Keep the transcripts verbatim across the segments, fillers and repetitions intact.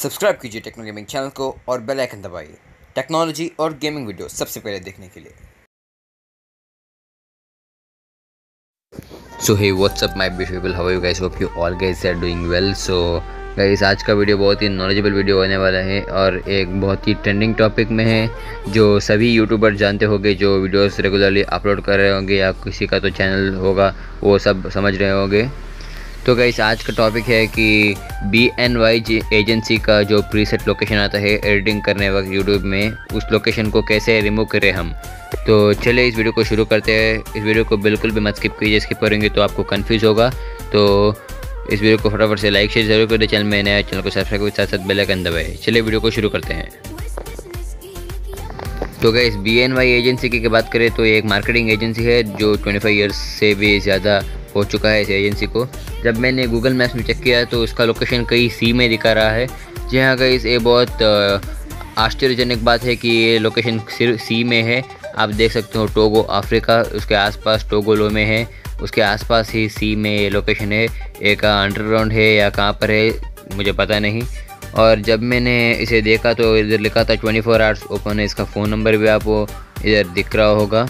Subscribe कीजिए techno gaming channel को और बेल आइकन दबाइए टेक्नोलॉजी और गेमिंग वीडियो सबसे पहले देखने के लिए। So hey what's up my beautiful, how are you guys? Hope you all guys are doing well. So guys, आज का वीडियो बहुत ही नॉलेजेबल वीडियो होने वाला है और एक बहुत ही ट्रेंडिंग टॉपिक में है जो सभी यूट्यूबर जानते होंगे, जो वीडियोस रेगुलरली अपलोड कर रहे होंगे या किसी का तो चैनल होगा वो सब समझ रहे होंगे। तो गाइस, आज का टॉपिक है कि बी एन वाई एजेंसी का जो प्रीसेट लोकेशन आता है एडिटिंग करने वक्त यूट्यूब में, उस लोकेशन को कैसे रिमूव करें हम। तो चलिए इस वीडियो को शुरू करते हैं। इस वीडियो को बिल्कुल भी मत स्किप कीजिए, स्किप करेंगे तो आपको कंफ्यूज होगा। तो इस वीडियो को फटाफट से लाइक शेयर जरूर करें। चैनल में नया चैनल को सब्सक्राइब करके साथ साथ बेल आइकन दबाएं। चलिए वीडियो को शुरू करते हैं। तो guys, B N Y agency की बात करें तो ये एक मार्केटिंग एजेंसी है जो पच्चीस इयर्स से भी ज़्यादा हो चुका है इस एजेंसी को। जब मैंने गूगल मैप्स में चेक किया तो उसका लोकेशन कहीं सी में दिखा रहा है। जी हाँ गाइस, ये बहुत आश्चर्यजनक बात है कि ये लोकेशन सिर्फ सी में है। आप देख सकते हो टोगो अफ्रीका, उसके आसपास टोगो में है, उसके आसपास ही सी में ये लोकेशन है। एक अंडरग्राउंड है या कहाँ पर है मुझे पता नहीं। और जब मैंने इसे देखा तो इधर लिखा था ट्वेंटी फोर आवर्स ओपन है। इसका फ़ोन नंबर भी आपको इधर दिख रहा होगा।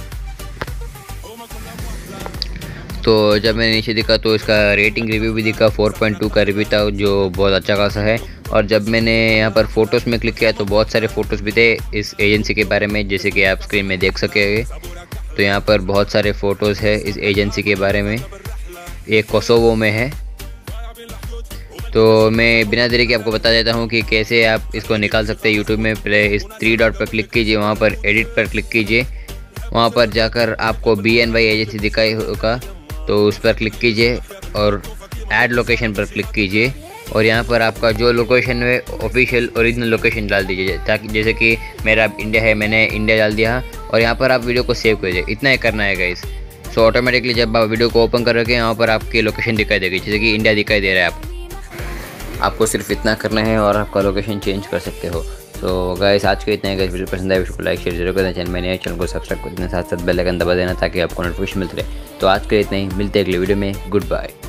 तो जब मैंने नीचे देखा तो इसका रेटिंग रिव्यू भी दिखा, फोर पॉइंट टू का रिव्यू था जो बहुत अच्छा खासा है। और जब मैंने यहाँ पर फ़ोटोज़ में क्लिक किया तो बहुत सारे फ़ोटोज़ भी थे इस एजेंसी के बारे में, जैसे कि आप स्क्रीन में देख सकेंगे। तो यहाँ पर बहुत सारे फ़ोटोज़ है इस एजेंसी के बारे में। ये कोसोवो में है। तो मैं बिना देरी के आपको बता देता हूँ कि कैसे आप इसको निकाल सकते हैं यूट्यूब में। पहले इस थ्री डॉट पर क्लिक कीजिए, वहाँ पर एडिट पर क्लिक कीजिए, वहाँ पर जाकर आपको बी एन वाई एजेंसी दिखाई होगा तो उस पर क्लिक कीजिए और ऐड लोकेशन पर क्लिक कीजिए। और यहाँ पर आपका जो लोकेशन है ऑफिशियल ओरिजिनल लोकेशन डाल दीजिए, ताकि जैसे कि मेरा इंडिया है, मैंने इंडिया डाल दिया। और यहाँ पर आप वीडियो को सेव कीजिए, इतना ही करना है गाइस। सो ऑटोमेटिकली जब आप वीडियो को ओपन करोगे यहाँ पर आपकी लोकेशन दिखाई देगी, जैसे कि इंडिया दिखाई दे रहा है। आप आपको सिर्फ इतना करना है और आपका लोकेशन चेंज कर सकते हो। तो गाइस, आज के इतना ही। गाइस, वीडियो पसंद आए वीडियो को लाइक शेयर जरूर करना। चैनल में नए चैनल को सब्सक्राइब कर देना, साथ साथ बेल आइकन दबा देना ताकि आपको नोटिफिकेशन मिलते रहे। तो आज के इतना ही, मिलते हैं अगले वीडियो में। Good bye.